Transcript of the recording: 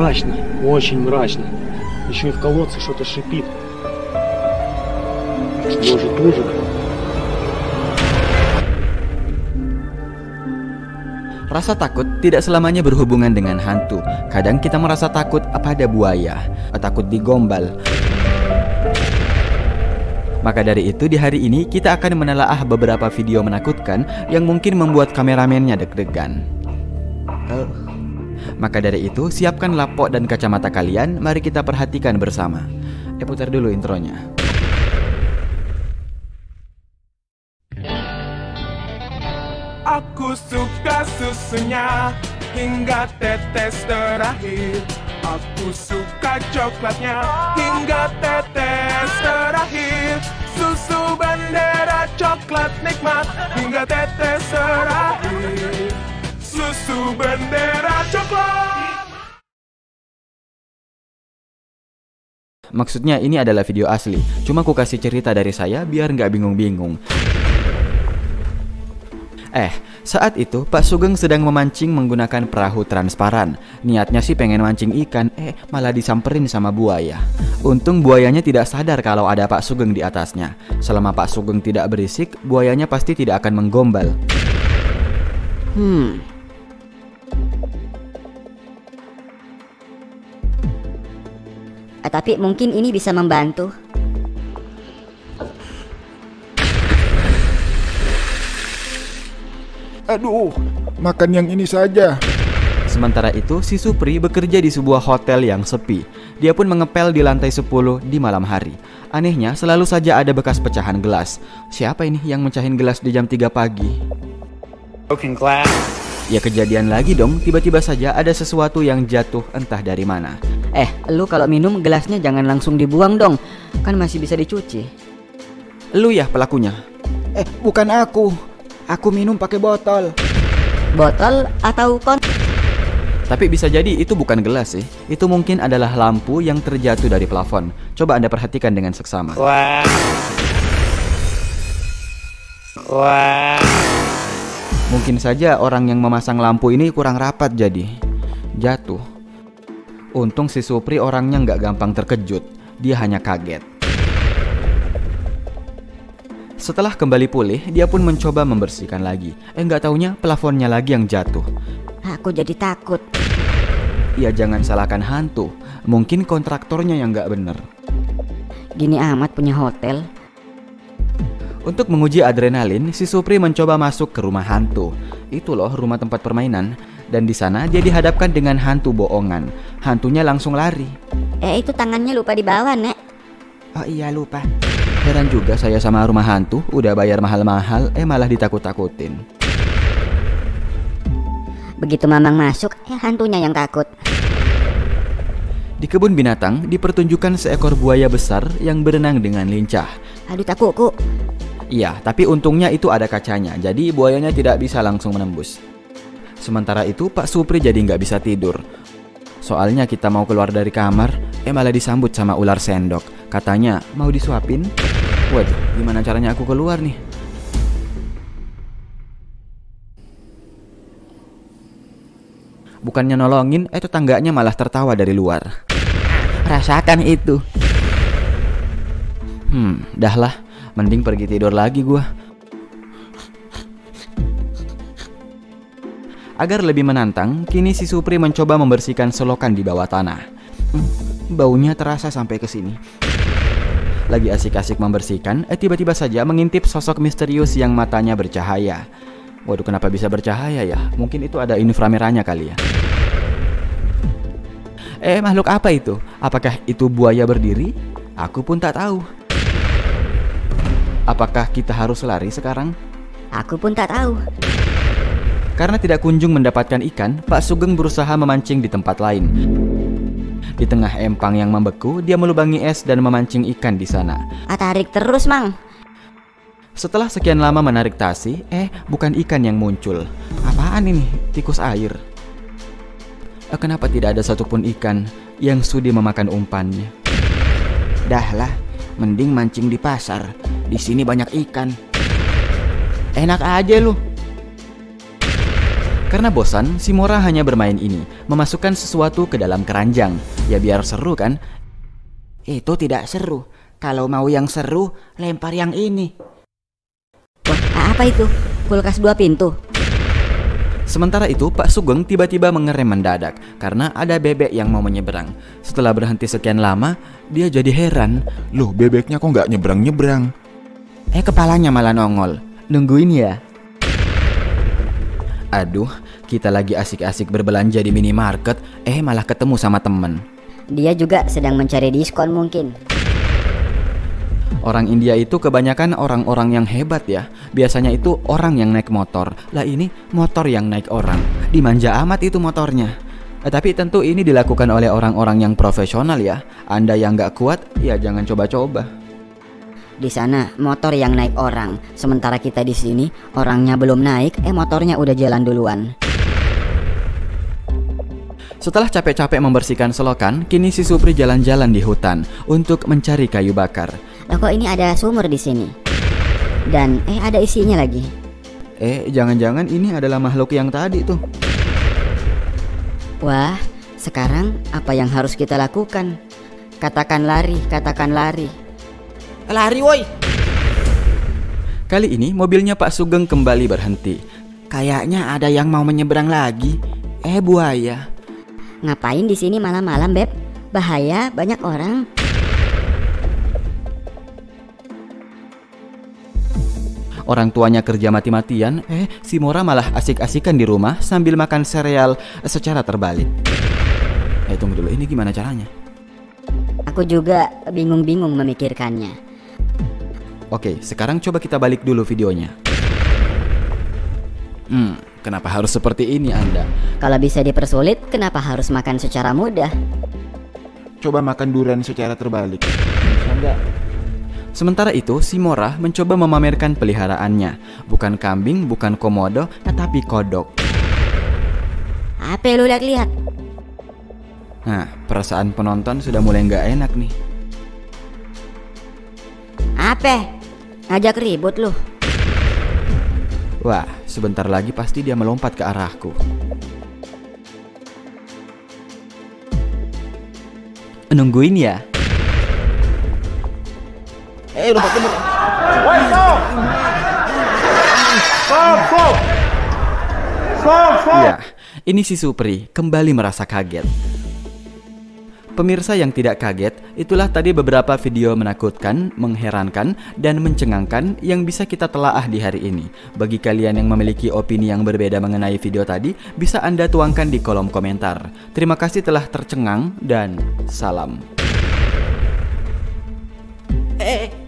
Мрачно, очень мрачно. Еще и в колодце что-то шипит. Может, ужик? Rasa takut tidak selamanya berhubungan dengan hantu. Kadang kita merasa takut pada buaya, takut digombal. Maka dari itu di hari ini kita akan menelaah beberapa video menakutkan yang mungkin membuat kameramennya deg-degan. Maka dari itu siapkan laptop dan kacamata kalian, mari kita perhatikan bersama. Putar dulu intronya. Aku suka susunya hingga tetes terakhir. Aku suka coklatnya hingga tetes terakhir. Susu bendera coklat nikmat hingga tetes terakhir. Susu bendera coklat. Maksudnya ini adalah video asli, cuma aku kasih cerita dari saya biar nggak bingung-bingung. Saat itu Pak Sugeng sedang memancing menggunakan perahu transparan. Niatnya sih pengen mancing ikan, malah disamperin sama buaya. Untung buayanya tidak sadar kalau ada Pak Sugeng di atasnya. Selama Pak Sugeng tidak berisik, buayanya pasti tidak akan menggombal. Tapi mungkin ini bisa membantu. Aduh, makan yang ini saja. Sementara itu, si Supri bekerja di sebuah hotel yang sepi. Dia pun mengepel di lantai 10 di malam hari. Anehnya, selalu saja ada bekas pecahan gelas. Siapa ini yang mecahin gelas di jam 3 pagi? Broken glass. Ya kejadian lagi dong, tiba-tiba saja ada sesuatu yang jatuh entah dari mana. Lu kalau minum gelasnya jangan langsung dibuang dong. Kan masih bisa dicuci. Lu ya pelakunya? Bukan aku. Aku minum pakai botol. Botol atau Tapi bisa jadi itu bukan gelas sih. Itu mungkin adalah lampu yang terjatuh dari plafon. Coba Anda perhatikan dengan seksama. Wah. Mungkin saja orang yang memasang lampu ini kurang rapat jadi jatuh. Untung si Supri orangnya nggak gampang terkejut. Dia hanya kaget. Setelah kembali pulih, dia pun mencoba membersihkan lagi. Nggak taunya plafonnya lagi yang jatuh. Aku jadi takut. Ya jangan salahkan hantu. Mungkin kontraktornya yang nggak bener. Gini amat punya hotel. Untuk menguji adrenalin, si Supri mencoba masuk ke rumah hantu. Itu loh rumah tempat permainan. Dan di sana dia dihadapkan dengan hantu bohongan. Hantunya langsung lari. Itu tangannya lupa dibawa, Nek. Oh iya lupa. Heran juga saya sama rumah hantu, udah bayar mahal-mahal, malah ditakut-takutin. Begitu Mamang masuk, hantunya yang takut. Di kebun binatang, dipertunjukkan seekor buaya besar yang berenang dengan lincah. Aduh takutku. Iya, tapi untungnya itu ada kacanya, jadi buayanya tidak bisa langsung menembus. Sementara itu, Pak Supri jadi nggak bisa tidur. Soalnya kita mau keluar dari kamar, malah disambut sama ular sendok. Katanya, mau disuapin? Waduh, gimana caranya aku keluar nih? Bukannya nolongin, tetangganya malah tertawa dari luar. Rasakan itu. Dah lah, mending pergi tidur lagi gua. Agar lebih menantang, kini si Supri mencoba membersihkan selokan di bawah tanah. Baunya terasa sampai ke sini. Lagi asik-asik membersihkan, tiba-tiba saja mengintip sosok misterius yang matanya bercahaya. Waduh, kenapa bisa bercahaya ya? Mungkin itu ada inframerahnya kali ya. Makhluk apa itu? Apakah itu buaya berdiri? Aku pun tak tahu. Apakah kita harus lari sekarang? Aku pun tak tahu. Karena tidak kunjung mendapatkan ikan, Pak Sugeng berusaha memancing di tempat lain. Di tengah empang yang membeku, dia melubangi es dan memancing ikan di sana. Tarik terus, Mang. Setelah sekian lama menarik tasi, bukan ikan yang muncul. Apaan ini? Tikus air. Kenapa tidak ada satupun ikan yang sudi memakan umpannya? Dahlah, mending mancing di pasar. Di sini banyak ikan. Enak aja lu. Karena bosan, si Mora hanya bermain ini, memasukkan sesuatu ke dalam keranjang. Ya biar seru kan? Itu tidak seru. Kalau mau yang seru, lempar yang ini. Wah, apa itu? Kulkas 2 pintu. Sementara itu, Pak Sugeng tiba-tiba mengerem mendadak karena ada bebek yang mau menyeberang. Setelah berhenti sekian lama, dia jadi heran. Loh, bebeknya kok nggak nyebrang-nyebrang? Kepalanya malah nongol. Nungguin ya? Aduh, kita lagi asik-asik berbelanja di minimarket, malah ketemu sama temen. Dia juga sedang mencari diskon mungkin. Orang India itu kebanyakan orang-orang yang hebat ya. Biasanya itu orang yang naik motor. Lah ini motor yang naik orang. Dimanja amat itu motornya. Tapi tentu ini dilakukan oleh orang-orang yang profesional ya. Anda yang gak kuat, ya jangan coba-coba. Di sana motor yang naik orang, sementara kita di sini orangnya belum naik, motornya udah jalan duluan. Setelah capek-capek membersihkan selokan, kini si Supri jalan-jalan di hutan untuk mencari kayu bakar. Loh, kok ini ada sumur di sini? Dan ada isinya lagi. Jangan-jangan ini adalah makhluk yang tadi tuh. Wah, sekarang apa yang harus kita lakukan? Katakan lari, katakan lari. Lari woi. Kali ini mobilnya Pak Sugeng kembali berhenti. Kayaknya ada yang mau menyeberang lagi. Buaya. Ngapain di sini malam-malam, Beb? Bahaya, banyak orang. Orang tuanya kerja mati-matian, si Mora malah asik-asikan di rumah sambil makan sereal secara terbalik. Tunggu dulu, ini gimana caranya? Aku juga bingung-bingung memikirkannya. Oke, sekarang coba kita balik dulu videonya. Kenapa harus seperti ini Anda? Kalau bisa dipersulit, kenapa harus makan secara mudah? Coba makan durian secara terbalik. Anda. Sementara itu, si Mora mencoba memamerkan peliharaannya. Bukan kambing, bukan komodo, tetapi kodok. Apa lu lihat-lihat? Nah, perasaan penonton sudah mulai nggak enak nih. Apa? Ngajak ribut lu? Wah, sebentar lagi pasti dia melompat ke arahku. Nungguin ya? Lompat bener. Ya, ini si Supri kembali merasa kaget. Pemirsa yang tidak kaget, itulah tadi beberapa video menakutkan, mengherankan, dan mencengangkan yang bisa kita telaah di hari ini. Bagi kalian yang memiliki opini yang berbeda mengenai video tadi, bisa Anda tuangkan di kolom komentar. Terima kasih telah tercengang dan salam.